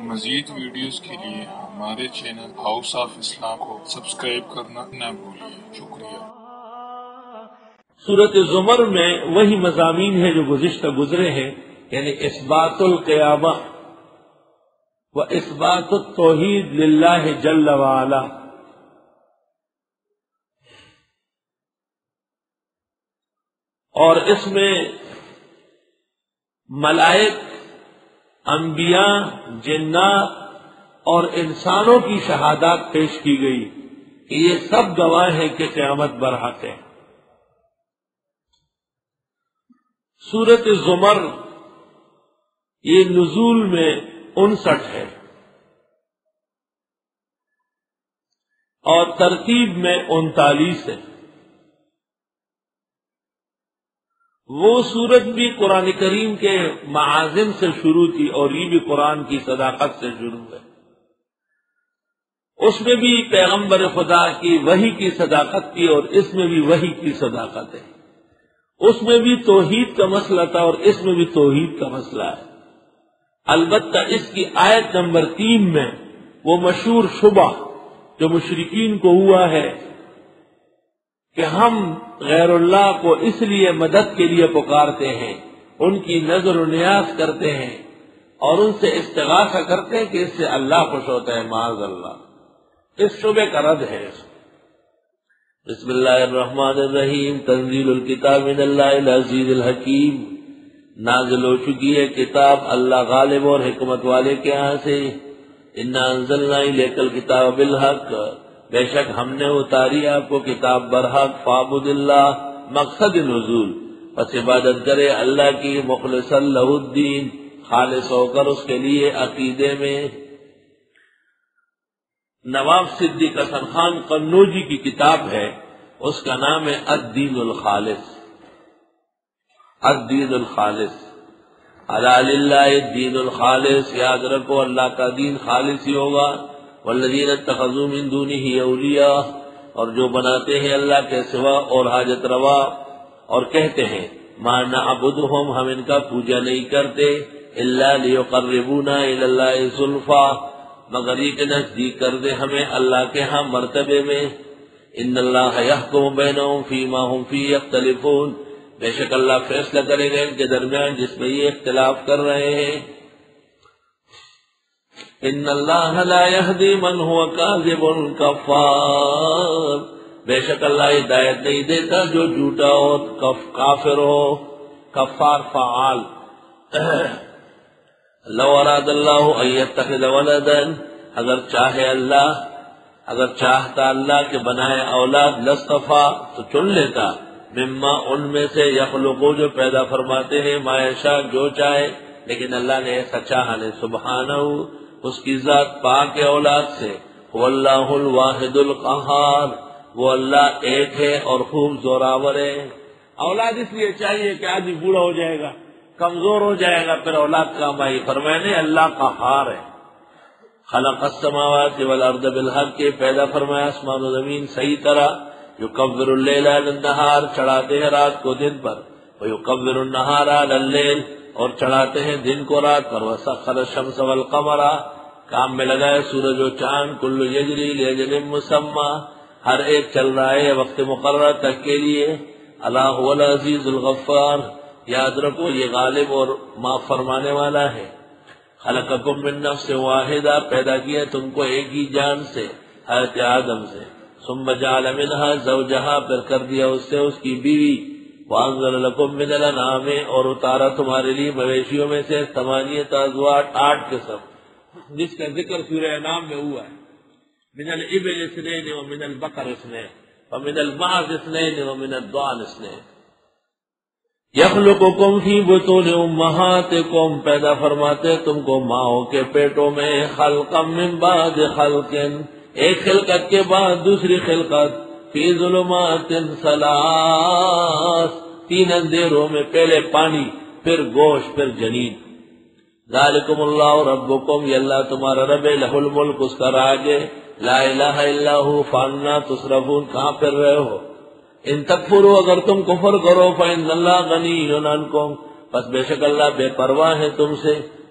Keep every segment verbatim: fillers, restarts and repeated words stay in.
مزید ویڈیوز کے لیے ہمارے چینل ہاؤس آف اسلام کو سبسکرائب کرنا نہ بھولیے۔ شکریہ۔ سورۃ زمر میں وہی مضامین ہیں جو گزشتہ گزرے ہیں، یعنی اثبات القیامہ و اثبات التوحید للہ جل وعلا۔ اور اس میں ملائک، انبیاء، جنات اور انسانوں کی شہادات پیش کی گئی کہ یہ سب گواہ ہیں کہ قیامت برحق ہے۔ سورۃ زمر یہ نزول میں انسٹھ ہے اور ترتیب میں انتالیس ہے۔ وہ سورت بھی قرآن کریم کے معازم سے شروع تھی اور یہ بھی قرآن کی صداقت سے شروع ہے۔ اس میں بھی پیغمبر خدا کی وحی کی صداقت تھی اور اس میں بھی وحی کی صداقت ہے۔ اس میں بھی توحید کا مسئلہ تھا اور اس میں بھی توحید کا مسئلہ ہے۔ البتہ اس کی آیت نمبر تین میں وہ مشہور شبہ جو مشرکین کو ہوا ہے کہ ہم غیر اللہ کو اس لیے مدد کے لیے پکارتے ہیں، ان کی نظر و نیاز کرتے ہیں اور ان سے استغاثہ کرتے ہیں کہ اس سے اللہ خوش ہوتا ہے، معاذ اللہ، اس شبے کا رد ہے۔ بسم اللہ الرحمن الرحیم۔ تنزیل الکتاب من اللہ العزیز الحکیم۔ نازل ہو چکی ہے کتاب اللہ غالب اور حکمت والے کے ہاں سے۔ انا انزلنا الیک الکتاب بالحق، بے شک ہم نے اتاری آپ کو کتاب برحق۔ فاعبد اللہ، مقصد نزول، پس عبادت کرے اللہ کی، مخلصا لہ الدین، خالص ہو کر اس کے لیے عقیدے میں۔ نواب صدیق حسن خان قنوجی کی کتاب ہے، اس کا نام ہے الدین الخالص۔ الدین الخالص، الا للہ الدین الخالص، یاد رکھو اللہ کا دین خالص ہی ہوگا۔ والذین اتخذوا من دونہ اولیاء، اور جو بناتے ہیں اللہ کے سوا اور حاجت روا، اور کہتے ہیں ما نعبدہم، ہم ان کا پوجا نہیں کرتے، الا لیقربونا الی اللہ زلفی، مگر یہ کہ نزدیک کر دے ہمیں اللہ کے ہاں مرتبے میں۔ ان اللہ یحکم بینہم فیما ہم فیہ یختلفون، بے شک اللہ فیصلہ کرے گا ان کے درمیان جس میں یہ اختلاف کر رہے ہیں۔ ان اللہ لا یہدی من هو کاذب کفار، بے شک اللہ ہدایت نہیں دیتا جو جھوٹا اور کافر ہو، کفار فعال۔ لو اراد اللہ ان یتخذ ولدا، اگر چاہے اللہ، اگر چاہتا اللہ کہ بنائے اولاد، لاصطفیٰ تو چن لیتا، مما ان میں سے، یخلقو جو پیدا فرماتے ہیں، ما یشاء جو چاہے، لیکن اللہ نے ایسا چاہا نہیں، سبحانہ، اس کی ذات پاک ہے اولاد سے۔ واللہ الواحد القہار، وہ اللہ ایک ہے اور خوب زوراور ہے۔ اولاد اس لیے چاہیے کہ آدمی بوڑھا ہو جائے گا، کمزور ہو جائے گا، پھر اولاد کام آئی، فرمانے اللہ قہار ہے۔ خلق السماوات والارض بالحق، کے پیدا فرمایا آسمان و زمین صحیح طرح۔ یکبر اللیل علی النہار، چڑھاتے ہیں رات کو دن پر، ویکبر النہار علی اللیل، اور چڑھاتے ہیں دن کو رات پر۔ وسخر الشمس والقمر، کام میں لگائے سورج و چاند، کل یجری لاجل مسمی، ہر ایک چل رہا ہے وقت مقرر تک کے لیے۔ الا هو العزیز الغفار، یاد رکھو یہ غالب اور معاف فرمانے والا ہے۔ خلقکم من نفس واحدہ، پیدا کیا تم کو ایک ہی جان سے، حضرت آدم سے۔ ثم جعل منها زوجها، پھر کر دیا اس سے اس کی بیوی۔ وانزل لکم من الانعام، اور اتارا تمہارے لیے مویشیوں میں سے ثمانیۃ ازواج، آٹھ قسم، جس کا ذکر سورہ انعام میں ہوا ہے۔ من الابل اثنین ومن البقر اثنین ومن المعز اثنین ومن الضأن اثنین۔ یخلقکم فی بطون امہاتکم، پیدا فرماتے تم کو ماؤں کے پیٹوں میں، خلقا من بعد خلق، ایک خلقت کے بعد دوسری خلقت، فی ظلمات ثلاث، تین اندھیروں میں، پہلے پانی، پھر گوشت، پھر جنین۔ ذالکم اللہ ربکم، یہ اللہ تمہارا رب ہے، لہ الملک، اس کا راج ہے، لا الہ الا ہو، فانا تصرفون، کہاں پھر رہے ہو؟ ان تکفروا، اگر تم کفر کرو، فإن اللہ غنی عنکم، پس بے شک اللہ بے پرواہ ہے تم سے،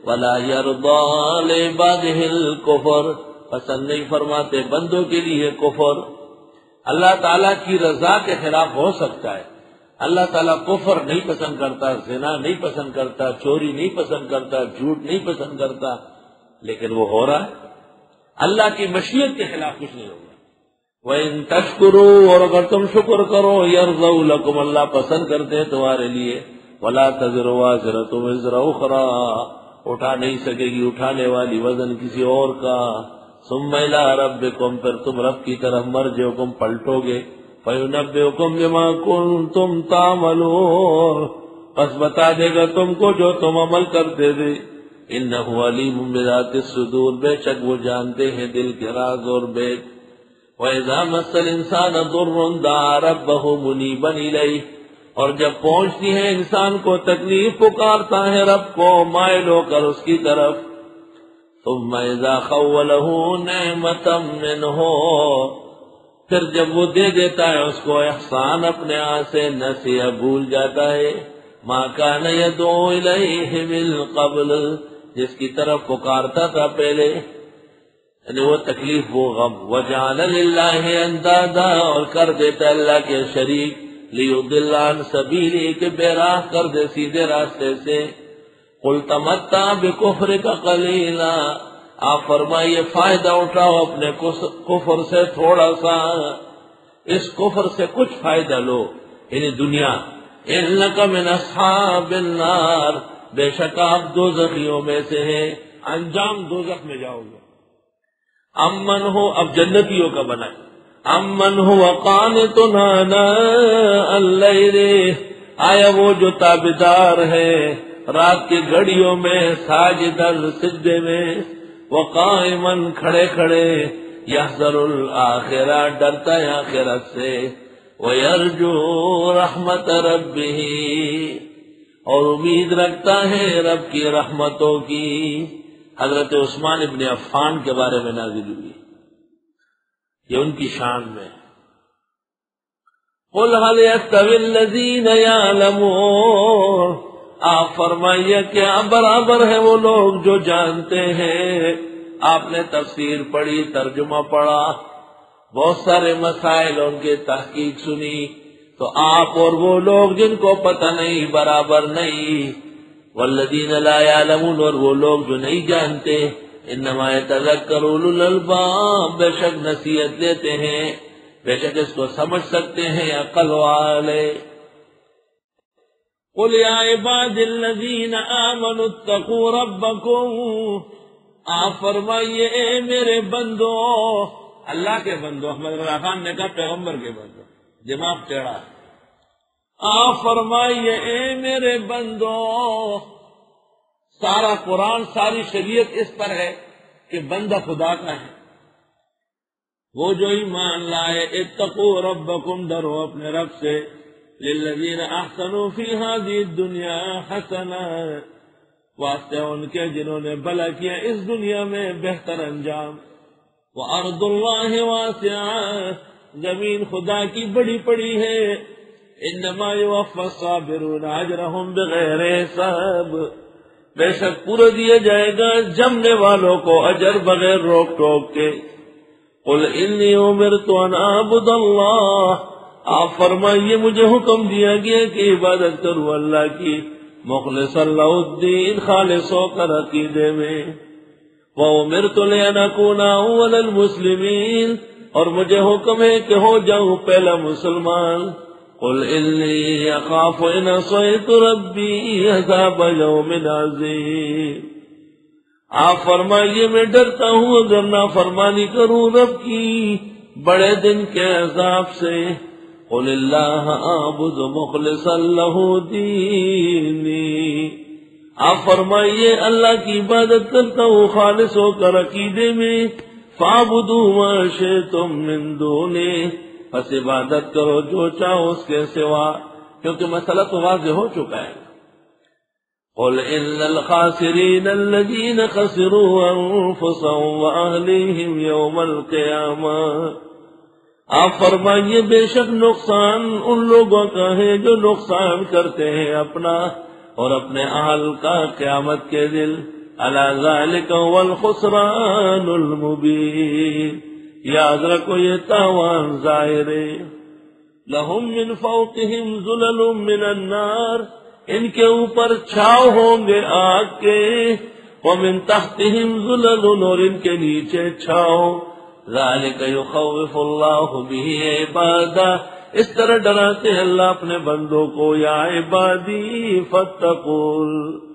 ولا يرضى لعباده الكفر، پسند نہیں فرماتے بندوں کے لیے کفر۔ اللہ تعالیٰ کی رضا کے خلاف ہو سکتا ہے، اللہ تعالیٰ کفر نہیں پسند کرتا، زنا نہیں پسند کرتا، چوری نہیں پسند کرتا، جھوٹ نہیں پسند کرتا، لیکن وہ ہو رہا ہے۔ اللہ کی مشیت کے خلاف کچھ نہیں ہوگا۔ وَإِن تَشْكُرُوا، اور اگر تم شکر کرو، يَرْضَوْا لَكُمْ، اللہ پسند کرتے ہیں تمہارے لیے۔ وَلَا تَزِرُ وَازِرَةٌ وِزْرَ أُخْرَىٰ، اٹھا نہیں سکے گی اٹھانے والی وزن کسی اور کا۔ ثُمَّ إِلَىٰ رَبِّكُمْ، پھر تم رب کی طرف مرجعکم پلٹو گے۔ فَيُنَبِّئُكُمْ بِمَا كُنتُمْ تَعْمَلُونَ، پس بتا دے گا تم کو جو تم عمل کرتے تھے۔ إِنَّهُ عَلِيمٌ بِذَاتِ الصُّدُورِ، بے شک وہ جانتے ہیں دل کے راز اور بیت۔ وَإِذَا مَسَّ الْإِنسَانَ ضُرٌّ دَعَا رَبَّهُ مُنِيبًا إِلَيْهِ، اور جب پہنچتی ہے انسان کو تکلیف پکارتا ہے رب کو مائل ہو کر اس کی طرف۔ ثُمَّ إِذَا خَوَّلَهُ نِعْمَةً مِّنْهُ، پھر جب وہ دے دیتا ہے اس کو احسان اپنے ہاں سے، نسیہ بھول جاتا ہے، مَا كَانَ يَدْعُو إِلَيْهِ مِن قَبْلُ، جس کی طرف پکارتا تھا پہلے، یعنی وہ تکلیف وہ غم۔ وَجَعَلَ لِلَّهِ أَندَادًا، اور کر دیتا اللہ کے شریک، لِيُضِلَّ عَن سَبِيلِهِ، کہ بے راہ کر دے سیدھے راستے سے۔ قُلْ تَمَتَّعْ بِكُفْرِكَ قَلِيلًا، آپ فرمائیے فائدہ اٹھاؤ اپنے کفر سے تھوڑا سا، اس کفر سے کچھ فائدہ لو، یعنی دنیا۔ إِنَّكَ مِنْ أَصْحَابِ النَّارِ، بے شک آپ دوزخیوں میں سے ہیں، انجام دوزخ میں جاؤ گے۔ امن ہو، اب جنتیوں کا بنا ہے، امن ہو قانت آناء اللیل، آیا وہ جو تابدار ہے رات کی گھڑیوں میں، ساجدن سجدے میں، وقائما کھڑے کھڑے، یحذر الآخرہ ڈرتا ہے آخرت سے، ویرجو رحمت ربہ، اور امید رکھتا ہے رب کی رحمتوں کی۔ حضرت عثمان ابن عفان کے بارے میں نازل ہوئی، یہ ان کی شان میں۔ قُلْ هَلْ يَسْتَوِي الَّذِينَ يَعْلَمُونَ، آپ فرمائیے کیا برابر ہے وہ لوگ جو جانتے ہیں۔ آپ نے تفسیر پڑھی، ترجمہ پڑھا، بہت سارے مسائل ان کے تحقیق سنی، تو آپ اور وہ لوگ جن کو پتہ نہیں برابر نہیں۔ والذین لا یعلمون، اور وہ لوگ جو نہیں جانتے، انما یتذکر اولو الالباب، بے شک نصیحت لیتے ہیں، بے شک اس کو سمجھ سکتے ہیں عقل والے۔ قل یا عباد الذین آمنوا اتقوا ربکم، آپ فرمائیے اے میرے بندو، اللہ کے بندو، احمد رضا خان نے کہا پیغمبر کے بندو، دماغ ٹیڑھا۔ آپ فرمائیے اے میرے بندو، سارا قرآن ساری شریعت اس پر ہے کہ بندہ خدا کا ہے، وہ جو ایمان لائے۔ اتقوا ربکم، ڈرو اپنے رب سے، للذین احسنوا فی ہذہ الدنیا حسنہ، واسطے ان کے جنہوں نے بھلا کیا اس دنیا میں بہتر انجام۔ وارض اللہ واسعہ، زمین خدا کی بڑی پڑی ہے۔ انما یوفی الصابرون اجرہم بغیر حساب، بے شک پورا دیا جائے گا جمنے والوں کو اجر بغیر روک ٹوک کے۔ قل انی امرت ان اعبد اللہ، آپ فرمائیے مجھے حکم دیا گیا کہ عبادت کروں اللہ کی، مخلص اللہ الدین، خالص ہو کر عقیدے میں۔ وامرت لان اکون اول المسلمین، اور مجھے حکم ہے کہ ہو جاؤں پہلا مسلمان۔ قل انی اخاف ان عصیت ربی عذاب یوم عظیم، آپ فرمائیے میں ڈرتا ہوں اگر نافرمانی کروں رب کی بڑے دن کے عذاب سے۔ قل اللہ اعبد مخلصا لہ دینی، آپ فرمائیے اللہ کی عبادت کرتا ہوں خالص ہو کر عقیدے میں۔ فاعبدوا ما شئتم من دونہ، پس عبادت کرو جو چاہو اس کے سوا، کیونکہ مسئلہ تو واضح ہو چکا ہے۔ قل ان الخاسرین الذین خسروا انفسهم واہلیہم یوم القیامہ، آپ فرمائیے بے شک نقصان ان لوگوں کا ہے جو نقصان کرتے ہیں اپنا اور اپنے اہل کا قیامت کے دن۔ الا ذلک هو الخسران المبین، یاد رکھو یہ تاوان ظاہر ہے۔ لہم من فوقہم ظلل من النار، ان کے اوپر چھاؤ ہوں گے آگ کے، ومن تحتہم ظلل، اور ان کے نیچے چھاؤ۔ ذالک یخوف اللہ بہ عبادہ، اس طرح ڈراتے ہیں اللہ اپنے بندوں کو، یا عبادی فاتقون،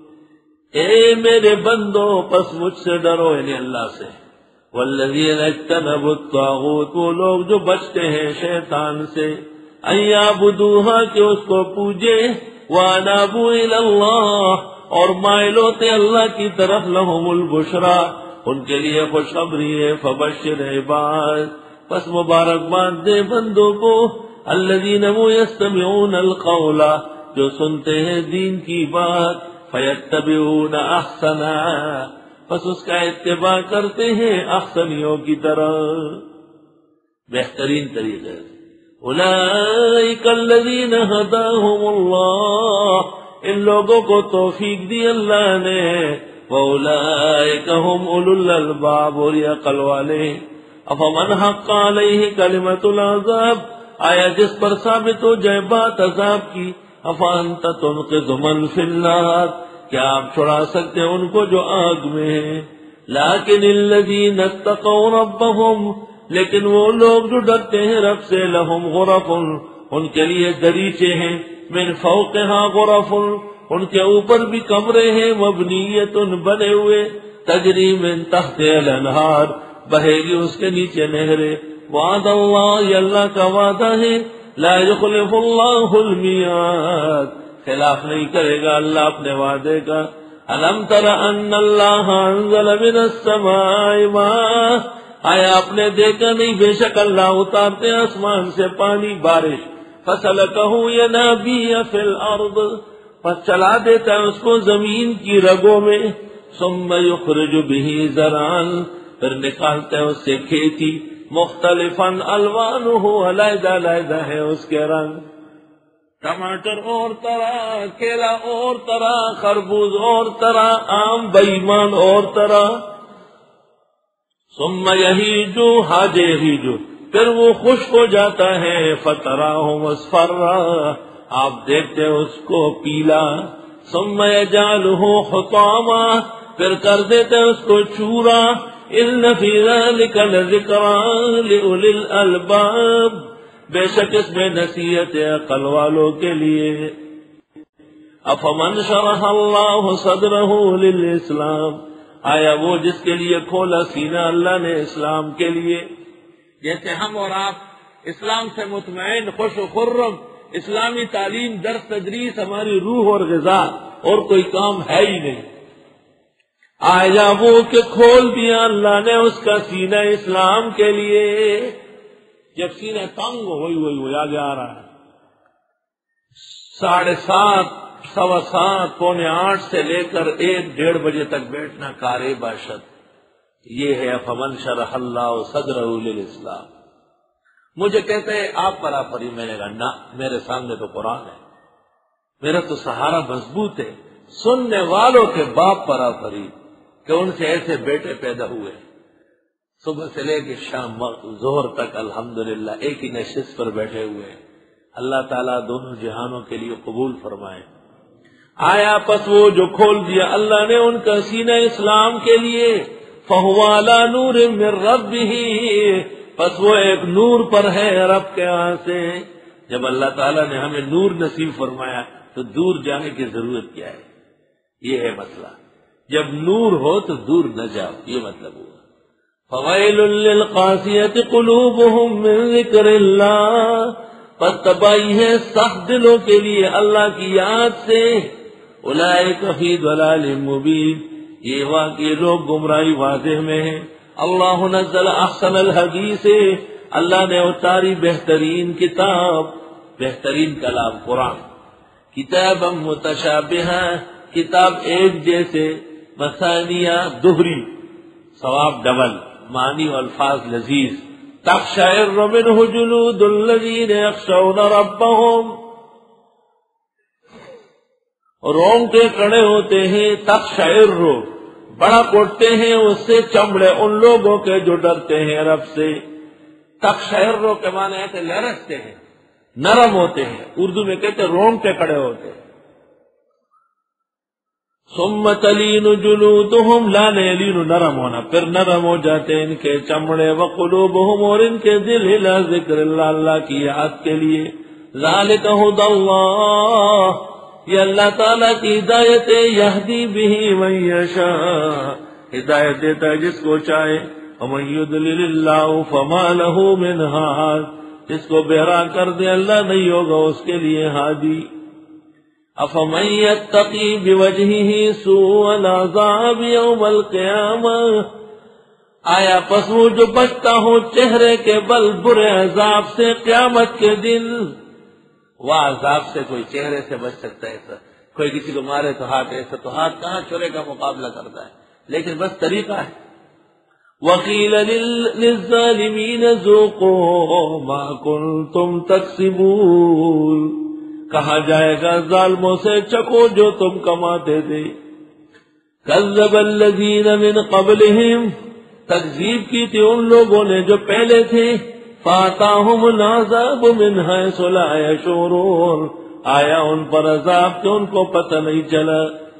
اے میرے بندوں پس مجھ سے ڈرو، یعنی اللہ سے۔ والذین اجتنبوا الطاغوت، وہ لوگ جو بچتے ہیں شیطان سے، ان یعبدوہا، کہ اس کو پوجے، وانابوا الی اللہ، اور مائل ہوتے اللہ کی طرف، لہم البشرا، ان کے لیے خوشخبری ہے، فبشر عباد، پس مبارکباد دے بندوں کو، الذین وہ یستمعون القول، جو سنتے ہیں دین کی بات، فیتبعون احسنا، پس اس کا اتباع کرتے ہیں احسنیوں کی طرح، بہترین طریقے سے۔ اولئک الذین ہداہم اللہ، ان لوگوں کو توفیق دی اللہ نے، وَأُولَئِكَ هُمْ أُولُو الْأَلْبَابِ، اور یہ عقل والے۔ افمن حق علیہ کلمۃ العذاب، آیا جس پر ثابت ہو جائے بات عذاب کی، افانت تنقذ من فی النار، کیا آپ چھڑا سکتے ہیں ان کو جو آگ میں ہیں؟ لیکن الذین اتقوا ربہم، لیکن وہ لوگ جو ڈرتے ہیں رب سے، لہم غرف، ان کے لیے دریچے ہیں، من فوقہا غرف، ان کے اوپر بھی کمرے ہیں، مبنیت، بنے ہوئے، تجری من تحت الانہار، بہے گی اس کے نیچے نہریں۔ وعد اللہ، یہ اللہ کا وعدہ ہے، لا یخلف اللہ المیعاد، خلاف نہیں کرے گا اللہ اپنے وعدے کا۔ الم تر ان اللہ انزل من السماء ماء، آیا آپ نے دیکھا نہیں بے شک اللہ اتارتے آسمان سے پانی، بارش، فسلکہ ینابیع فی الارض، پس چلا دیتا ہے اس کو زمین کی رگوں میں، ثم یخرج بہ زرعا، پھر نکالتے ہیں اس سے کھیتی، مختلفاً الوانہ، علیحدہ علیحدہ ہے اس کے رنگ، ٹماٹر اور طرح، کیلا اور طرح، خربوز اور طرح، آم بیمان اور طرح، ثم یہیج، حاج یہیج، پھر وہ خشک ہو جاتا ہے، فتراہ مصفرا، آپ دیکھتے اس کو پیلا، ثم یجعلہ حطاما، پھر کر دیتے اس کو چورا، ان فی ذلک لذکری لأولی الالباب، بے شک اس میں نصیحت ہے عقل والوں کے لیے۔ افمن شرح اللہ صدرہ للاسلام، آیا وہ جس کے لیے کھولا سینہ اللہ نے اسلام کے لیے، جیسے ہم اور آپ اسلام سے مطمئن، خوش و خرم، اسلامی تعلیم، درس تدریس ہماری روح اور غذا، اور کوئی کام ہے ہی نہیں، آیا وہ کہ کھول دیا اللہ نے اس کا سینہ اسلام کے لیے، جب سینہ تنگ ہوئی ہوئی ہوئی آگے آ رہا ہے، ساڑھے سات، سوا سات، پونے آٹھ سے لے کر ایک ڈیڑھ بجے تک بیٹھنا کارے باشد، یہ ہے فمن شرح اللہ صدرہ للاسلام۔ مجھے کہتے ہیں آپ پر آپ پری، میں نے کہا نہ، میرے سامنے تو قرآن ہے، میرا تو سہارا مضبوط ہے، سننے والوں کے باپ پر آپ پری کہ ان سے ایسے بیٹے پیدا ہوئے، صبح سے لے کے شام ظہر تک الحمدللہ ایک ہی نشست پر بیٹھے ہوئے ہیں، اللہ تعالیٰ دونوں جہانوں کے لیے قبول فرمائے۔ آیا پس وہ جو کھول دیا اللہ نے ان کا سینہ اسلام کے لیے، فَهُوَ عَلَى نُورٍ مِّن رَبِّهِ، پس وہ ایک نور پر ہے رب کے ہاں سے۔ جب اللہ تعالیٰ نے ہمیں نور نصیب فرمایا تو دور جانے کی ضرورت کیا ہے؟ یہ ہے مسئلہ، جب نور ہو تو دور نہ جاؤ، یہ مطلب ہوا۔ فَوَيْلٌ لِّلْقَاسِيَةِ قُلُوبُهُم مِّن ذِكْرِ اللَّهِ، پس تباہی ہے سخت دلوں کے لیے اللہ کی یاد سے، اولئک فی ضلال مبین، یہ واقعی لوگ گمراہی واضح میں ہیں۔ اللہ نزل احسن الحدیث، اللہ نے اتاری بہترین کتاب، بہترین کلام قرآن، کتاب متشابہ، کتاب ایک جیسے، مثانیہ دوہری، ثواب ڈبل، معنی و الفاظ لذیذ، تقشعر منہ جلود الذین یخشون ربہم، رونگٹے کھڑے ہوتے ہیں، تقشعر بڑک اٹھتے ہیں اس سے چمڑے ان لوگوں کے جو ڈرتے ہیں رب سے. تقشعر کے معنی ہے کہ لرزتے ہیں، نرم ہوتے ہیں، اردو میں کہتے ہیں رونگٹے کھڑے ہوتے ہیں. ثم تلین جلودہم، لان یلین نرم ہونا، پھر نرم ہو جاتے ہیں ان کے چمڑے، وقلوبہم، اور ان کے دل الی ذکر اللہ، اللہ کی یاد کے لیے. ذالک ھدی اللہ، یہ اللہ تعالیٰ کی ہدایت ہے. یہدی بہ من یشاء، ہدایت دیتا ہے جس کو چاہے. ومن یضلل اللہ فما لہ من ہاد، جس کو بہرا کر دے اللہ نہیں ہوگا اس کے لیے ہادی. افمن یتقی بوجہہ سوء العذاب یوم القیامہ، آیا پس وہ جو بچتا ہو چہرے کے بل برے عذاب سے قیامت کے دن. وہ عذاب سے کوئی چہرے سے بچ سکتا ہے ایسا؟ کوئی کسی کو مارے تو ہاتھ ایسا، تو ہاتھ کہاں چھرے کا مقابلہ کرتا ہے؟ لیکن بس طریقہ ہے. وقیل للظالمین ذوقوا ما کنتم تکسبون، کہا جائے گا ظالموں سے چکو جو تم کماتے تھے. کذب الذین من قبلہم، تکذیب کی تھی ان لوگوں نے جو پہلے تھے. فاتاہم العذاب من حیث لا یشعرون، آیا ان پر عذاب کہ ان کو پتہ نہیں چلا.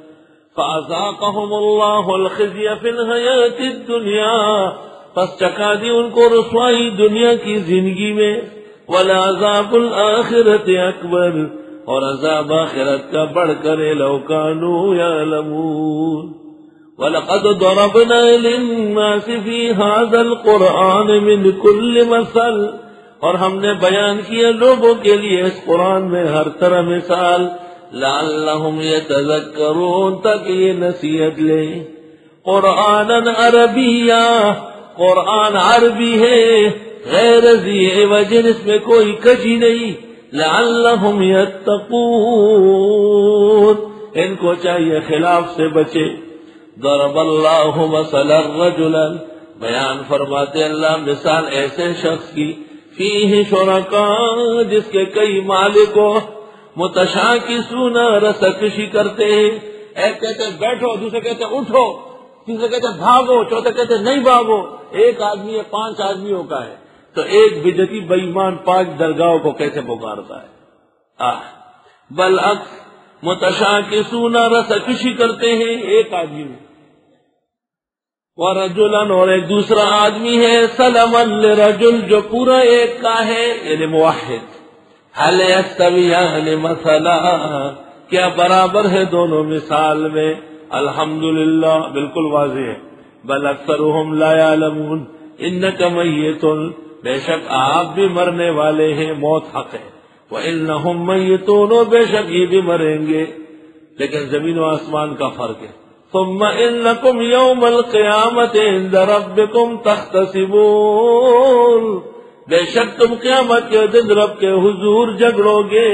فاذاقہم اللہ الخزی فی الحیاۃ الدنیا، پس چکا دی ان کو رسوائی دنیا کی زندگی میں. ولعذاب الآخرۃ اکبر، اور عذاب آخرت کا بڑھ کر لو کانوا یعلمون. وَلَقَدْ ضَرَبْنَا لِلنَّاسِ فِي هَذَا الْقُرْآنِ مِنْ كُلِّ مَثَلٍ، اور ہم نے بیان کیا لوگوں کے لیے اس قرآن میں ہر طرح مثال. لَعَلَّهُمْ يَتَذَكَّرُونَ، تاکہ یہ نصیحت لیں. قرآنًا عربیًّا، قرآن عربی ہے، غیر ذی عوج، اس میں کوئی کجی نہیں. لَعَلَّهُمْ يَتَّقُونَ، ان کو چاہیے خلاف سے بچے. ضرب اللہ مثلا رجلا، بیان فرماتے اللہ مثال ایسے شخص کی. فیہ شرکاء، جس کے کئی مالک ہو. متشاکسون، رسکشی کرتے ہیں. ایک کہتے ہیں بیٹھو، دوسرے کہتے ہیں اٹھو، تیسرے کہتے ہیں بھاگو، چوتھے کہتے ہیں نہیں بھاگو. ایک آدمی ہے پانچ آدمیوں کا ہے، تو ایک بدعتی بے ایمان پانچ درگاہوں کو کیسے پکارتا ہے؟ آہ بالعکس متشاکسون، رسکشی کرتے ہیں ایک آدمی میں. ورجلا، اور ایک دوسرا آدمی ہے. سلما لرجل، جو پورا ایک کا ہے، یعنی موحد. هل يستویان مثلا، کیا برابر ہے دونوں مثال میں؟ الحمدللہ، بالکل واضح ہے. بل اکثرهم لا يعلمون، انک میت، بے شک آپ بھی مرنے والے ہیں، موت حق ہے. وانہم میتون، بے شک یہ بھی مریں گے، لیکن زمین و آسمان کا فرق ہے. ثم انکم یوم القیامت عند ربکم تختصمون، بے شک تم قیامت کے دن رب کے حضور جھگڑو گے.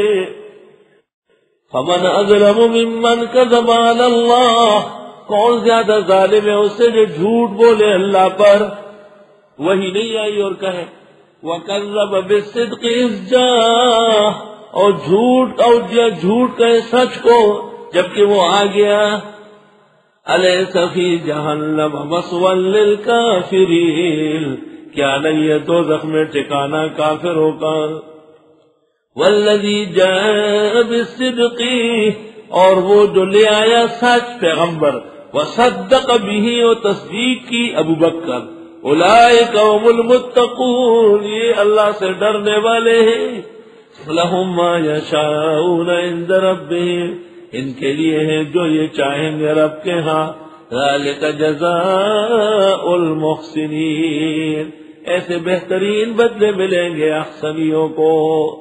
فمن اظلم ممن کذب علی اللہ، کون زیادہ ظالم ہے اس سے جو جھوٹ بولے اللہ پر. وہی نہیں آئی اور کہے وَكَذَّبَ بِالصِّدْقِ إِذْ جَاءَ، اور جھوٹ اور دیا جھوٹ کہے سچ کو جبکہ وہ آ گیا. أَلَيْسَ فِي جَهَنَّمَ مَثْوًى لِلْكَافِرِينَ، کیا نہیں ہے دوزخ میں ٹھکانہ کافروں کا. وَالَّذِي جَاءَ بِالصِّدْقِ، اور وہ جو لے آیا سچ پیغمبر. وَصَدَّقَ بِهِ، اور تصدیق کی ابو بکر. اولئک هم المتقون، یہ اللہ سے ڈرنے والے ہیں. لهم ما یشاءون عند ربهم، ان کے لیے ہے جو یہ چاہیں گے رب کے ہاں. ذلک جزاء المحسنین، ایسے بہترین بدلے ملیں گے احسنیوں کو.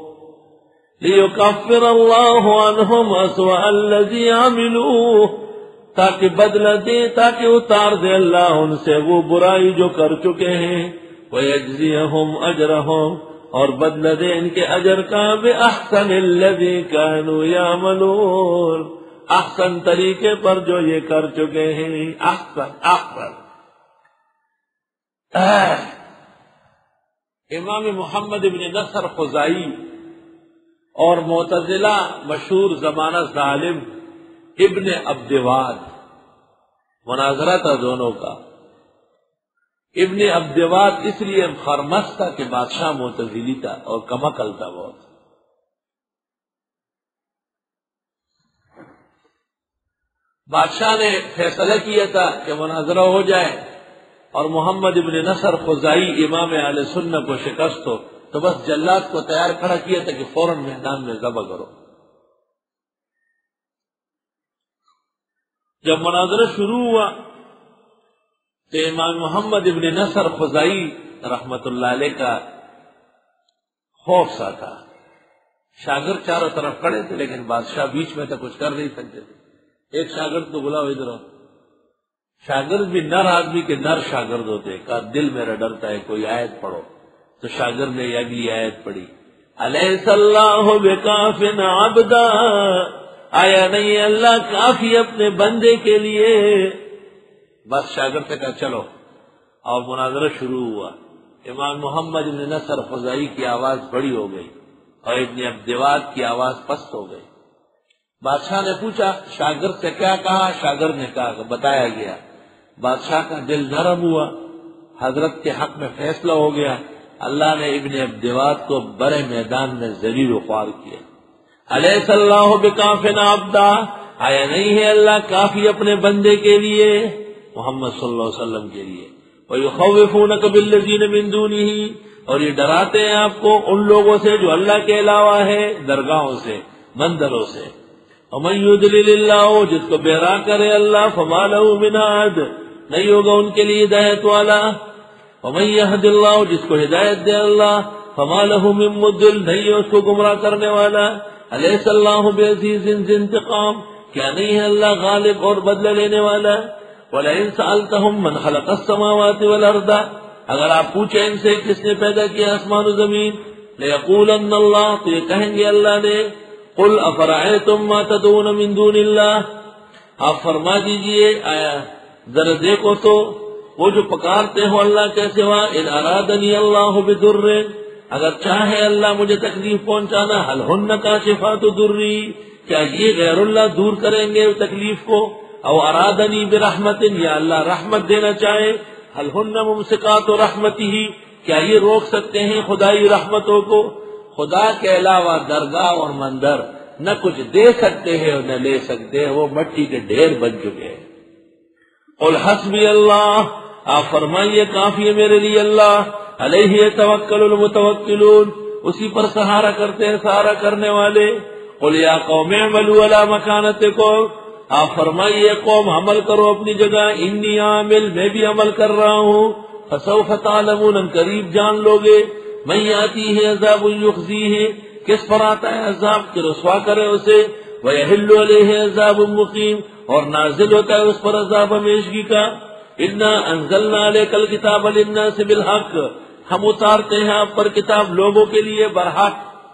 لیکفر اللہ عنہم اسوأ الذی عملوا، تاکہ بدلہ دے، تاکہ اتار دے اللہ ان سے وہ برائی جو کر چکے ہیں. وَيَجْزِيَهُمْ أَجْرَهُمْ، اور بدلہ دے ان کے اجر کا. بِأَحْسَنِ الَّذِي كَانُوا يَعْمَلُونَ، احسن طریقے پر جو یہ کر چکے ہیں. احسن احسن. امام محمد بن نصر خزائی اور معتزلہ مشہور زمانہ ظالم ابن عبدواد، مناظرہ تھا دونوں کا. ابن عبدواد اس لیے خرمست تھا کہ بادشاہ معتزلی تھا اور کمعقل تھا بہت. بادشاہ نے فیصلہ کیا تھا کہ مناظرہ ہو جائے اور محمد ابن نصر خزائی امام اہل سنت کو شکست ہو تو بس جلاد کو تیار کھڑا کیا تھا کہ فوراً میدان میں ذبح کرو. جب مناظرہ شروع ہوا تو امام محمد ابن نصر خزائی رحمت اللہ علیہ کا خوف سا تھا. شاگرد چاروں طرف کھڑے تھے لیکن بادشاہ بیچ میں تو کچھ کر نہیں سکتے تھے. ایک شاگرد کو بلاؤ ادھر. شاگرد بھی نر آدمی کے نر شاگرد ہوتے. کہا دل میرا ڈرتا ہے کوئی آیت پڑھو. تو شاگرد نے اگلی آیت پڑھی الیس اللہ بکاف عبدا، آیا نہیں اللہ کافی اپنے بندے کے لیے. بس شاگرد سے کہا چلو، اور مناظرہ شروع ہوا. امام محمد بن نصر خزائی کی آواز بڑی ہو گئی اور ابن عبدواد کی آواز پست ہو گئی. بادشاہ نے پوچھا شاگرد سے کیا کہا؟ شاگرد نے کہا کہ بتایا گیا. بادشاہ کا دل نرم ہوا، حضرت کے حق میں فیصلہ ہو گیا. اللہ نے ابن عبدواد کو بڑے میدان میں ذلیل و خوار کیا. الیس اللہ بکاف عبدا، آیا نہیں ہے اللہ کافی اپنے بندے کے لیے، محمد صلی اللہ علیہ وسلم کے لیے. وَيُخَوِّفُونَكَ بِالَّذِينَ مِن دُونِهِ، اور یہ ڈراتے ہیں آپ کو ان لوگوں سے جو اللہ کے علاوہ ہے، درگاہوں سے، مندروں سے. وَمَن يُضْلِلِ اللَّهُ، جس کو بہرا کرے اللہ، فَمَا لَهُ مِنْ هَادٍ، نہیں ہوگا ان کے لیے ہدایت والا. وَمَن يَهْدِ اللَّهُ، جس کو ہدایت دے اللہ، فَمَا لَهُ مِن مُضِلٍّ، نہیں ہے اس کو گمراہ کرنے والا. أَلَيْسَ اللَّهُ بِعَزِيزٍ ذِي انتقام، کیا نہیں ہے اللہ غالب اور بدلہ لینے والا. وَلَئِن سَأَلْتَهُم مَّنْ خَلَقَ السَّمَاوَاتِ وَالْأَرْضَ، اگر آپ پوچھیں ان سے کس نے پیدا کیا آسمان و زمین، لَيَقُولَنَّ اللَّهُ، تو یہ کہیں گے اللہ نے. قُلْ أَفَرَأَيْتُم مَّا تَدْعُونَ مِن دُونِ اللَّهِ، آپ فرما دیجئے آیا ذرا دیکھو تو وہ جو پکارتے ہو اللہ کے سوا، ان ارادنی اللہ بضر، اگر چاہے اللہ مجھے تکلیف پہنچانا، هل هن کاشفات ضری، کیا یہ غیر اللہ دور کریں گے تکلیف کو. او ارادنی برحمت، یا اللہ رحمت دینا چاہے، هل هن ممسکات رحمتہ، کیا یہ روک سکتے ہیں خدائی رحمتوں کو. خدا کے علاوہ درگاہ اور مندر نہ کچھ دے سکتے ہیں اور نہ لے سکتے ہیں، وہ مٹی کے ڈھیر بن چکے ہیں. قل حسبی اللہ، آپ فرمائیے کافی ہے میرے لیے اللہ. علیہ یتوکل المتوکلون، اسی پر سہارا کرتے ہیں سہارا کرنے والے. قل یا قوم اعملوا علی مکانتکم، آپ فرمائیے قوم عمل کرو اپنی جگہ. انی عامل، میں بھی عمل کر رہا ہوں. فسوف تعلمون، قریب جان لوگے. من یاتیہ عذاب یخزیہ، کس پر آتا ہے عذاب کہ رسوا کرے اسے. ویحل علیہ عذاب مقیم، اور نازل ہوتا ہے اس پر عذاب ہمیشگی کا. انا انزلنا علیک الکتاب للناس بالحق، ہم اتارتے ہیں آپ پر کتاب لوگوں کے لیے برحق.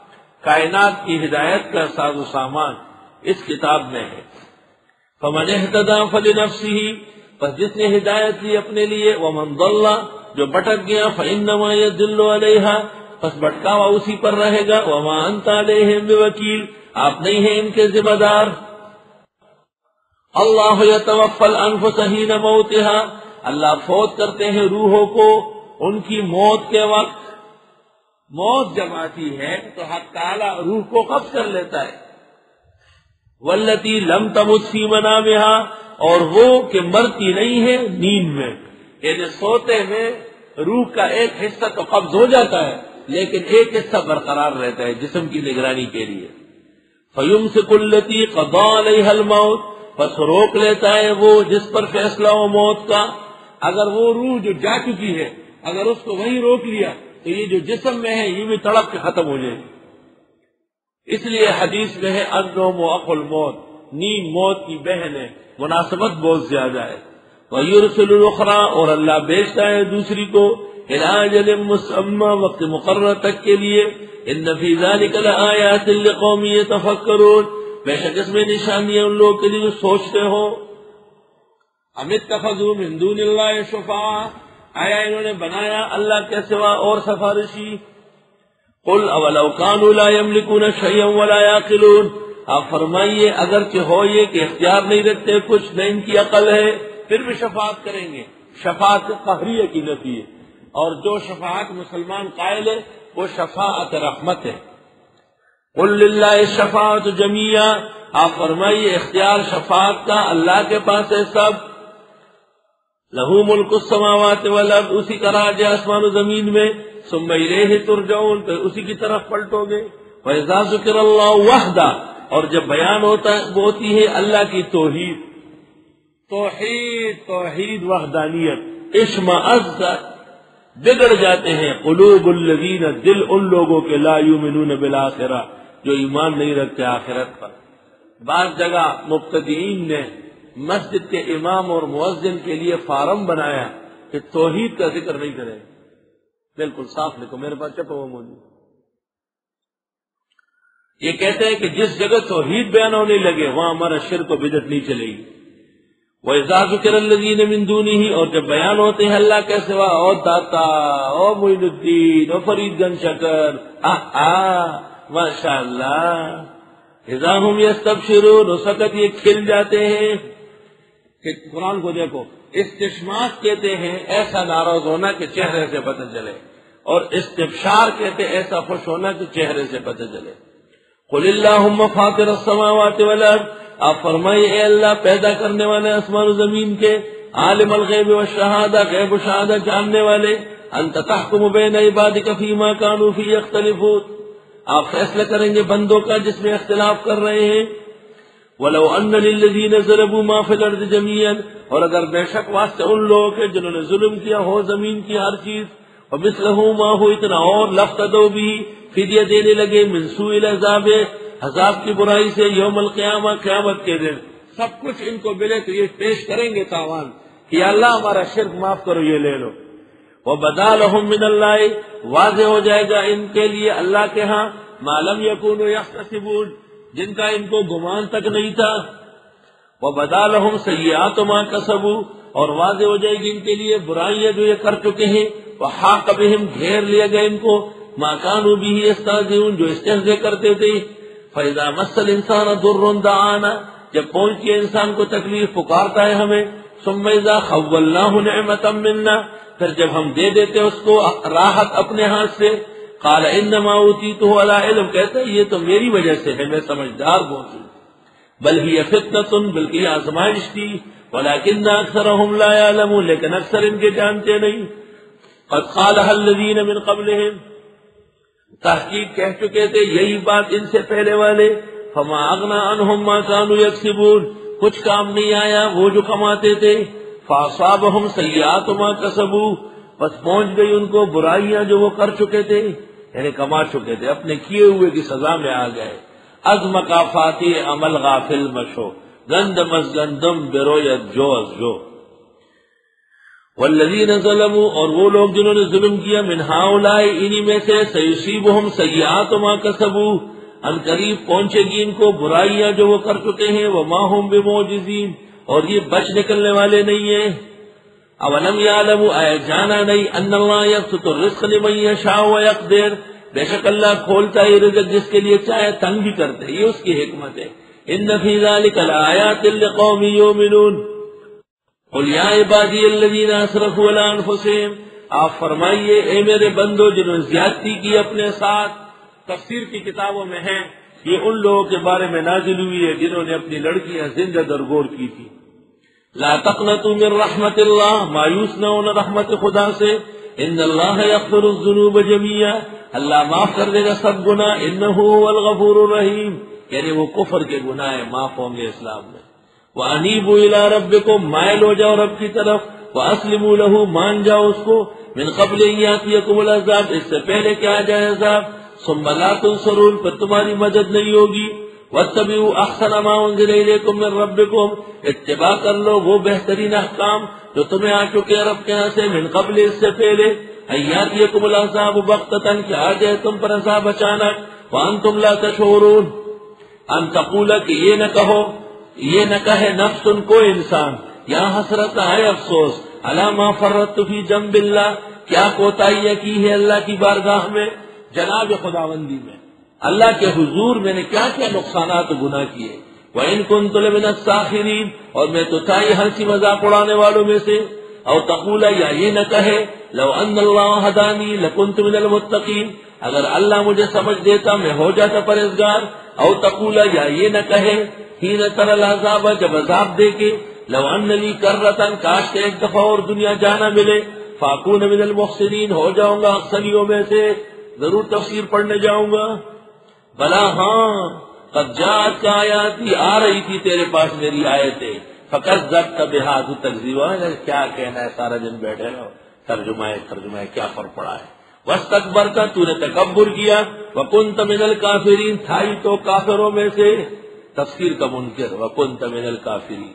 کائنات کی ہدایت کا ساز و سامان اس کتاب میں ہے. فمن اہتدی فلنفسہ، پس جس نے ہدایت لی اپنے لیے. ومن ضل، جو بھٹک گیا، فانما یضل علیہا، پس بھٹکاوا اسی پر رہے گا. وما انت علیہم بوکیل، آپ نہیں ہیں ان کے ذمہ دار. اللہ یتوفی الانفس حین موتها، اللہ فوت کرتے ہیں روحوں کو ان کی موت کے وقت. موت جب آتی ہے تو حق تعالی روح کو قبض کر لیتا ہے. والتی لم تمت فی منامها، اور وہ کہ مرتی نہیں ہے نیند میں، یعنی سوتے میں روح کا ایک حصہ تو قبض ہو جاتا ہے لیکن ایک حصہ برقرار رہتا ہے جسم کی نگرانی کے لیے. فیمسک التی قضی علیہا الموت، پس روک لیتا ہے وہ جس پر فیصلہ ہو موت کا. اگر وہ روح جو جا چکی ہے اگر اس کو وہیں روک لیا تو یہ جو جسم میں ہے یہ بھی تڑپ کے ختم ہو جائے گی. اس لیے حدیث میں ہے النوم اخو الموت، نیند موت کی بہن ہے، مناسبت بہت زیادہ ہے. وَيُرْسِلُ الْأُخْرَى، اور اللہ بھیجتا ہے دوسری کو، إِلَىٰ أَجَلٍ مُّسَمًّى، وقت مقرر تک کے لیے. إِنَّ فِي ذَلِكَ لَآيَاتٍ لِقَوْمٍ يَتَفَكَّرُونَ، بے شک اس میں نشانی ہے ان لوگوں کے لیے جو سوچتے ہو. أَمِ اتَّخَذُوا مِن دُونِ اللَّهِ شُفَعَاءَ، آیا انہوں نے بنایا اللہ کے سوا اور سفارشی. قُلْ أَوَلَوْ كَانُوا لَا يَمْلِكُونَ شَيْئًا وَلَا يَعْقِلُونَ، آپ فرمائیے اگرچہ ہو یہ کہ اختیار نہیں رکھتے کچھ، نہ ان کی عقل ہے. پھر بھی شفاعت کریں گے. شفاعت قہریہ کی نفی ہے، اور جو شفاعت مسلمان قائل ہے وہ شفاعت رحمت ہے. قل للہ الشفاعت جمیعا، آپ فرمائیے اختیار شفاعت کا اللہ کے پاس ہے سب. لہو ملک السماوات والارض، اسی کا راج ہے آسمان و زمین میں. ثم الیہ ترجعون، پھر اسی کی طرف پلٹو گے. وَإِذَا ذُكِرَ اللَّهُ وَحْدَهُ، اور جب بیان ہوتا ہے وہ ہوتی ہے اللہ کی توحید. توحید توحید وحدانیت. اشمئزت، بگڑ جاتے ہیں قلوب الذین، دل ان لوگوں کے لا یؤمنون بالآخرہ، جو ایمان نہیں رکھتے آخرت پر. بعض جگہ مبتدئین نے مسجد کے امام اور مؤذن کے لیے فارم بنایا کہ توحید کا ذکر نہیں کریں. بالکل صاف لکھو، میرے پاس چھپا ہوا موجود. یہ کہتے ہیں کہ جس جگہ توحید بیان ہونے لگے وہاں ہمارا شرک و بدعت نہیں چلے گی. وَإِذَا ذُكِرَ الَّذِينَ مِن دُونِهِ، اور جب بیان ہوتے ہیں اللہ کے سوا، او داتا، او معین الدین، او فرید گنج شکر، آہا ماشاء اللہ، اذا ہم یستبشرون، اس وقت یہ کھل جاتے ہیں. کہ قرآن کو دیکھو، استشماس کہتے ہیں ایسا ناراض ہونا کہ چہرے سے پتہ چلے، اور استبشار کہتے ہیں ایسا خوش ہونا کہ چہرے سے پتہ چلے. قل اللہم فاطر السماوات والارض، آپ فرمائیے اے اللہ پیدا کرنے والے آسمان و زمین کے، عالم الغیب والشہادہ، غیب و شہادہ جاننے والے، انت تحکم بین عبادک فیما کانوا فی یختلفون، آپ فیصلہ کریں گے بندوں کا جس میں اختلاف کر رہے ہیں. وَلَوْ أَنَّ لِلَّذِينَ ظَلَمُوا مَا فِي الْأَرْضِ جَمِيعًا، اور اگر بے شک واسطے ان لوگوں کے جنہوں نے ظلم کیا ہو زمین کی ہر چیز، وَمِثْلَهُ مَا هُوَ، اتنا اور لَافْتَدَوْا بِهِ، فدیہ دینے لگے، مِنْ سُوءِ الْعَذَابِ، عذاب کی برائی سے، یوم القیامہ، قیامت کے دن. سب کچھ ان کو ملے تو یہ پیش کریں گے تاوان کہ یا اللہ ہمارا شرک معاف کرو، یہ لے لو. وَبَدَا لَهُم مِّنَ اللَّهِ، واضح ہو جائے گا ان کے لیے اللہ کے ہاں، مَا لَمْ يَكُونُوا يَحْتَسِبُونَ، جن کا ان کو گمان تک نہیں تھا. وَبَدَا لَهُمْ سَيِّئَاتُ مَا كَسَبُوا، اور واضح ہو جائے گی ان کے لیے برائیاں جو یہ کر چکے ہیں. وَحَاقَ بِهِمْ، گھیر لیا گیا ان کو، مَا كَانُوا بِهِ يَسْتَهْزِئُونَ، جو استہزاء کرتے تھے. فَإِذَا مَسَّ الْإِنسَانَ ضُرٌّ دَعَانَا، جب پہنچتی ہے انسان کو تکلیف پکارتا ہے ہمیں. ثُمَّ إِذَا خَوَّلْنَاهُ نِعْمَةً مِنَّا، پھر جب ہم دے دیتے اس کو راحت اپنے ہاتھ سے. قَالَ إِنَّمَا أُوتِيتُهُ عَلَىٰ عِلْمٍ، کہتا ہے یہ تو میری وجہ سے ہے، میں سمجھدار بہت ہوں. بل هي فتنة، بلکہ یہ آزمائش تھی. ولكن أكثرهم لا يعلمون، لیکن اکثر ان کے جانتے نہیں. قد قالها الذين من قبلهم، تحقیق کہہ چکے تھے یہی بات ان سے پہلے والے. فما اغنى عنهم ما كانوا يكسبون، کچھ کام نہیں آیا وہ جو کماتے تھے. فاصابهم سیئات ما كسبوا، بس پہنچ گئی ان کو برائیاں جو وہ کر چکے تھے، یعنی کما چکے تھے، اپنے کیے ہوئے کی سزا میں آ گئے. از مکافاتی عمل غافل مشو، گند مز گندم برویت جو از جو. والذین ظلموا، اور وہ لوگ جنہوں نے ظلم کیا، من ہؤلاء، انہی میں سے، سیصیبہم سیئات ما کسبوا، ان قریب پہنچے گی ان کو برائیاں جو وہ کر چکے ہیں. وما ہم بمعجزین، اور یہ بچ نکلنے والے نہیں ہیں. اولم یعلموا، آیا جانا نہیں، ان اللہ یبسط الرزق لمن یشاء ویقدر، بے شک اللہ کھولتا ہے رزق جس کے لیے چاہے تنگ بھی کرتے، یہ اس کی حکمت ہے. ان فی ذلک لآیات لقوم یؤمنون. قل یا عبادی الذین اسرفوا علی انفسہم، آپ فرمائیے اے میرے بندو جنہوں نے زیادتی کی اپنے ساتھ. تفسیر کی کتابوں میں ہے یہ ان لوگوں کے بارے میں نازل ہوئی ہے جنہوں نے اپنی لڑکیاں زندہ درگور کی تھی. لا تقنطوا من رحمت اللہ، مایوس نہ ہونا رحمت خدا سے. ان اللہ یغفر الذنوب جميعا، اللہ معاف کر دے گا سب گناہ. انہ هو الغفور الرحیم، یعنی وہ کفر کے گناہ معاف ہوں گے اسلام میں. وانیبوا الی ربکم، مائل ہو جاؤ رب کی طرف. واسلموا له، مان جاؤ اس کو. من قبل ان یاتیکم العذاب، اس سے پہلے کہ آ جائے عذاب. ثم لا تنصرون، پھر تمہاری مدد نہیں ہوگی. واتبعوا احسن ما انزل الیکم من ربکم، اتباع کر لو وہ بہترین احکام جو تمہیں آ چکے رب کے یہاں سے. من قبل، اس سے پہلے. ایاتیکم العذاب بغتۃ، کہ آ جائے تم پر عذاب اچانک. وانتم لا تشعرون، ان تقول، کہ یہ نہ کہو، یہ نہ کہے نفس کو انسان، یا حسرت ہے افسوس، علی ما فرطت فی جنب اللہ، کیا کوتاہیاں کی ہے اللہ کی بارگاہ میں، جناب خداوندی میں، اللہ کے حضور میں نے کیا کیا نقصانات و گناہ کیے. وَإِن كُنتُ لَمِنَ السَّاخِرِينَ، اور میں تو تھا یہ ہنسی مذاق اڑانے والوں میں سے. اور تقول، یا یہ نہ کہے، لو ان اللہ ہدانی لکنت من المتقین، اگر اللہ مجھے سمجھ دیتا میں ہو جاتا پرہیزگار. او تقول، یا یہ نہ کہے، حین تری العذاب، جب عذاب دیکھے، لو ان لی کرۃ، کاش کہ ایک دفعہ اور دنیا جانا ملے، فاکون من المحسنین، ہو جاؤں گا احسنیوں میں سے، ضرور تفسیر پڑھنے جاؤں گا. بلا ہاں، قد جاءت کا آیاتی، آ رہی تھی تیرے پاس میری آیتیں، فکذبت بہا، تو تکذیبا، کیا کہنا ہے سارا دن بیٹھے رہو، ترجمہ ہے ترجمہ ہے، کیا فرق پڑا ہے. واستکبرت، تو نے تکبر کیا، وکنت من الکافرین، تھا ہی تو کافروں میں سے، تفسیر کا منکر، وکنت من الکافرین.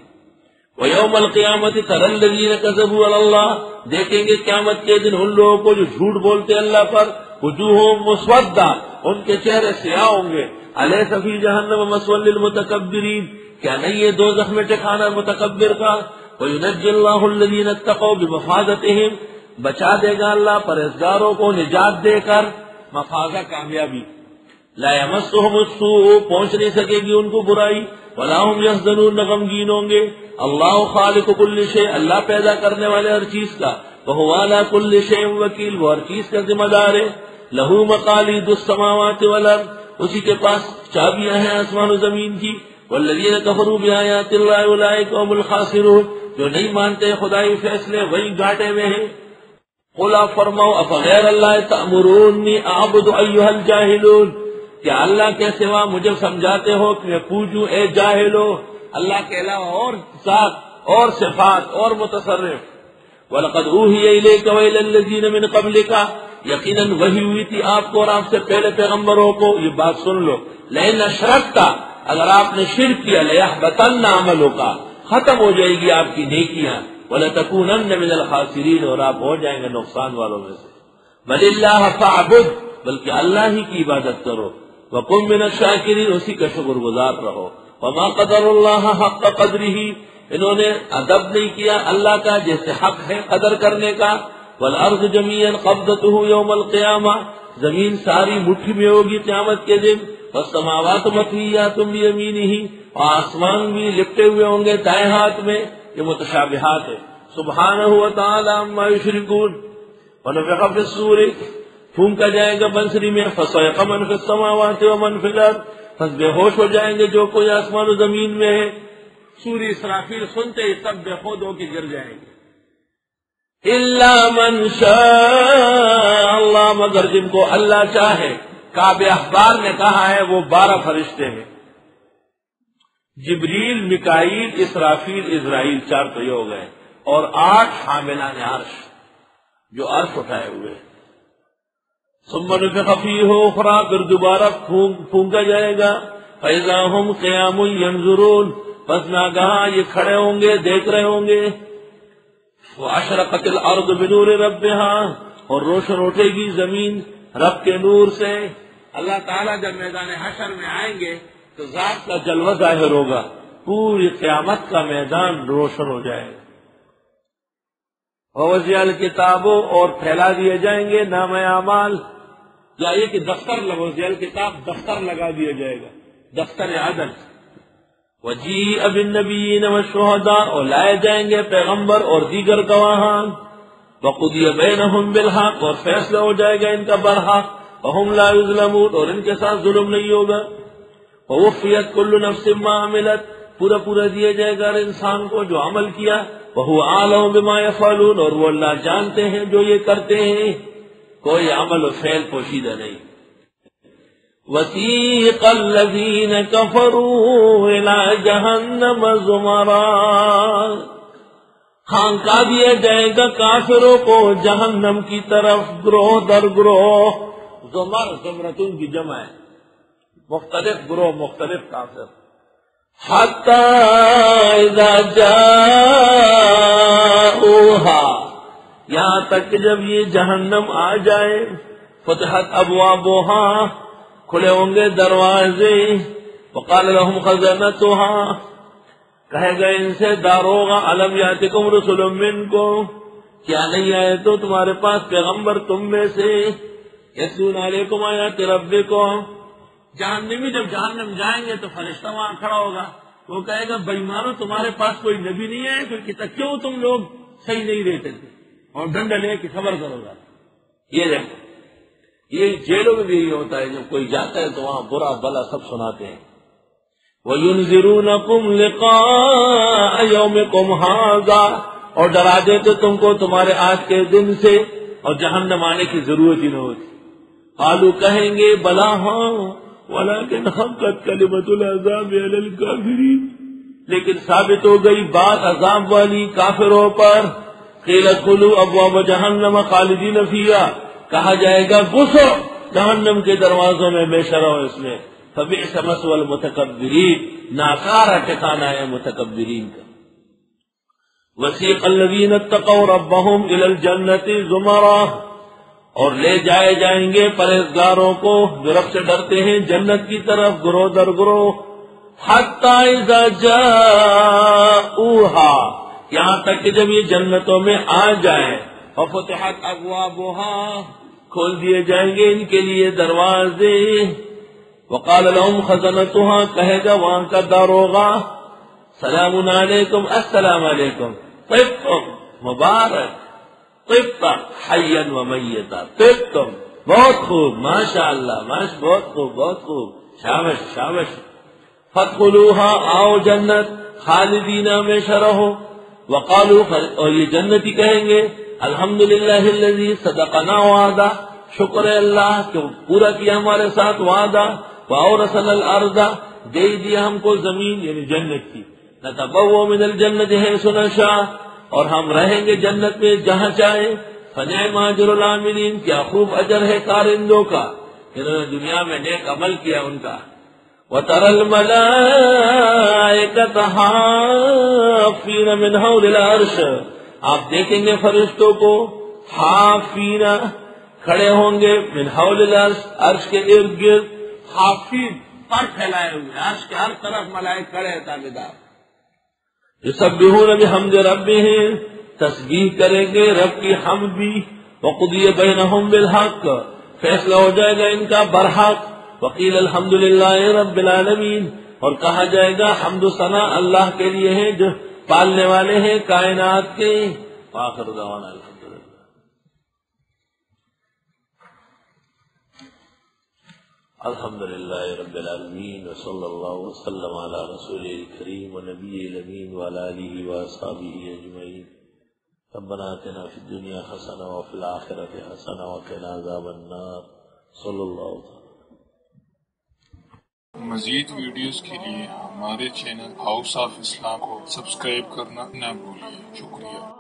ویوم القیامت تری الذین کذبوا علی اللہ، دیکھیں گے قیامت کے دن ان لوگوں کو جو جھوٹ بولتے اللہ پر، وجوہہم مسودہ، ان کے چہرے سیاہ ہوں گے. الیس فی جہنم مثوی للمتکبرین، کیا نہیں یہ دوزخ میں ٹھکانہ متکبر کا. وینجی اللہ الذین اتقوا بمفازتہم، بچا دے گا اللہ پرہیزگاروں کو نجات دے کر، مفازہ کامیابی. لا یمسہم السوء، پہنچ نہیں سکے گی ان کو برائی، ولا ہم یحزنون، غمگین ہوں گے. اللہ خالق کل شیء، اللہ پیدا کرنے والے ہر چیز کا، وہو علی کل شیء وکیل، وہ ہر چیز کا ذمہ دار ہے. لہو مقالید السماوات والارض، اسی کے پاس چابیاں ہیں آسمان و زمین کی. والذین کفروا بآیات اللہ اولئک هم الخاسرون، جو نہیں مانتے خدائی فیصلے وہی گھاٹے میں ہیں. قل فرماؤ، افغیر اللہ تأمرونی اعبد ایھا الجاہلون، کیا اللہ کے سوا مجھے سمجھاتے ہو کہ میں پوجوں اے جاہلو، اللہ کے علاوہ اور ذات اور صفات اور متصرف. وَلَقَدْ أُوحِيَ إِلَيْكَ وَإِلَى الَّذِينَ مِنْ قَبْلِكَ، یقیناً وحی ہوئی تھی آپ کو اور آپ سے پہلے پیغمبروں کو. یہ بات سن لو، لئن اشرکت، اگر آپ نے شرک کیا، لَيَحْبَطَنَّ عَمَلُكَ، ختم ہو جائے گی آپ کی نیکیاں. وَلَتَكُونَنَّ مِنَ الْخَاسِرِينَ، اور آپ ہو جائیں گے نقصان والوں میں سے. بَلِ اللَّهَ فَاعْبُدْ، بلکہ اللہ ہی کی عبادت کرو. وَكُن مِّنَ الشَّاكِرِينَ، اسی کا شکر گزار رہو. وَمَا قَدَرُ اللَّهَ حَقَّ قَدْرِهِ، انہوں نے ادب نہیں کیا اللہ کا جیسے حق ہے قدر کرنے کا. وَالْأَرْضُ جَمِيعًا قَبْضَتُهُ يَوْمَ الْقِيَامَةِ، زمین ساری مٹھی میں ہوگی قیامت کے دن. وَالسَّمَاوَاتُ مَطْوِيَّاتٌ بِيَمِينِهِ، اور آسمان بھی لپٹے ہوئے ہوں گے دائیں ہاتھ میں. یہ متشابہات ہے. سبحانہ وتعالی عما یشرکون. ونفخ فی الصور، پھونکا جائے گا بنسری میں. فصعق من فی السماوات ومن فی الارض، پس بے ہوش ہو جائیں گے جو کوئی آسمان و زمین میں ہے. سوری اسرافیل سنتے ہی سب بے خود ہو کے گر جائیں گے. الا من شاء اللہ، مگر جن کو اللہ چاہے. کعب احبار نے کہا ہے وہ بارہ فرشتے ہیں، جبریل، میکائیل، اسرافیل، اسرائیل، چار تو یہ ہو گئے، اور آٹھ حاملان عرش جو عرش اٹھائے ہوئے. ثم نفخ فیہ اخری، پھر دوبارہ پھونکا جائے گا. فاذا هم قیام ینظرون، بس ناگہاں یہ کھڑے ہوں گے دیکھ رہے ہوں گے. واشرقت الارض بنور ربها، اور روشن اٹھے گی زمین رب کے نور سے. اللہ تعالیٰ جب میدان حشر میں آئیں گے تو ذات کا جلوہ ظاہر ہوگا، پوری قیامت کا میدان روشن ہو جائے گا. ووضع الکتاب، اور پھیلا دیے جائیں گے نام اعمال، یا یہ کہ دفتر، ووضع الکتاب دفتر لگا دیا جائے گا، دفتر عدل. وجیء بالنبیین والشہداء، اور لائے جائیں گے پیغمبر اور دیگر گواہان. وقضی بینہم بالحق، اور فیصلہ ہو جائے گا ان کا برحق. وہم لا یظلمون، اور ان کے ساتھ ظلم نہیں ہوگا. ووفیت کل نفس ما عملت، پورا پورا دیا جائے گا ہر انسان کو جو عمل کیا. وہو اعلم بما یفعلون، اور وہ اللہ جانتے ہیں جو یہ کرتے ہیں، کوئی عمل و فعل پوشیدہ نہیں. وسیق الذین کفروا الی جہنم زمرا، ہانکا دیا جائے گا کافروں کو جہنم کی طرف گروہ در گروہ. زمر زمرتون کی جمع ہے، مختلف گروہ مختلف کافر. حتی اذا جاؤہا، یہاں تک کہ جب یہ جہنم آ جائے. فتحت ابوابہا، کھلے ہوں گے دروازے. وقال لهم خزنتها، کہے گا ان سے داروغ الم یاتکم رسل منکم، کیا نہیں آئے تو تمہارے پاس پیغمبر تم میں سے. یتلون علیکم آیات ربکم. جہنمی جب جہنم جائیں گے تو فرشتہ وہاں کھڑا ہوگا وہ کہے گا بےمانو تمہارے پاس کوئی نبی نہیں ہے کوئی کتاب کیوں تم لوگ صحیح نہیں رہتے تھے اور ڈنڈا لے کے خبر کرو گا. یہ دیکھو یہ جیلوں میں بھی یہی ہوتا ہے جب کوئی جاتا ہے تو وہاں برا بلا سب سناتے ہیں. وَيُنذِرُونَكُمْ لِقَاءَ يَوْمِكُمْ هَٰذَا اور ڈرا دیتے تم کو تمہارے آج کے دن سے اور جہنم آنے کی ضرورت ہی نہ ہوتی. قالوا کہیں گے بلا ہاں ولكن حقت کلمۃ العذاب علی الکافرین لیکن ثابت ہو گئی بات عذاب والی کافروں پر. قیل ادخلوا ابواب جہنم خالدین فیہا کہا جائے گا گھسو جہنم کے دروازوں میں ہمیشہ رہو اس میں. فبئس مثوى المتکبرین ناکارہ ٹھکانہ ہے متکبرین کا. وسیق الذین اتقوا ربهم الى الجنة زمرا اور لے جائے جائیں گے پرہیزگاروں کو جو رب سے ڈرتے ہیں جنت کی طرف گروہ در گروہ. حتی اذا جاؤوها یہاں تک کہ جب یہ جنتوں میں آ جائیں وفتحت ابوابها کھول دیے جائیں گے ان کے لیے دروازے. وقال لهم خزنتها کہے گا وہاں کا داروغہ سلام علیکم السلام علیکم طبتم مبارک طبتا حیا و میتا طبتم بہت خوب ماشاء اللہ ماش بہت خوب بہت خوب شابش شابش. فادخلوها آؤ جنت خالدین ہمیشہ رہو. وقالوا اور یہ جنتی کہیں گے الحمدللہ الذی صدقنا وعدہ شکر ہے اللہ کہ پورا کیا ہمارے ساتھ وعدہ. وَأَوْرَثَنَا الْأَرْضَ دے دیا ہم کو زمین یعنی جنت کی. نَتَبَوَّأُ مِنَ الْجَنَّةِ حَيْثُ نَشَاءُ اور ہم رہیں گے جنت میں جہاں چاہیں. فَنِعْمَ أَجْرُ الْعَامِلِينَ کیا خوب اجر ہے کارندوں کا جنہوں نے دنیا میں نیک عمل کیا ان کا. وَتَرَى الْمَلَائِكَةَ حَافِّينَ مِنْ حَوْلِ الْعَرْشِ آپ دیکھیں گے فرشتوں کو حافین کھڑے ہوں گے من حول العرش عرش کے ارد گرد. حافظ پر پھیلائے ہوئے عرش کے ہر طرف ملائک کھڑے ہیں تابعدار. یسبحون بحمد ربہم تسبیح کریں گے رب کی حمد بھی. وقضی بینہم بالحق فیصلہ ہو جائے گا ان کا برحق. وقیل الحمدللہ رب العالمین اور کہا جائے گا حمد و ثنا اللہ کے لیے ہے جو پالنے والے ہیں کائنات کے. آخر دعوانا الحمدللہ. الحمدللہ رب العالمین وصلی اللہ وسلم علی رسول الکریم ونبی الامین وعلی آلہ واصحابہ اجمعین. ربنا آتنا فی الدنیا حسنہ وفی الآخرۃ حسنہ وقنا عذاب النار. صلی اللہ تعالی. مزید ویڈیوز کے لیے ہمارے چینل ہاؤس آف اسلام کو سبسکرائب کرنا نہ بھولیے. شکریہ.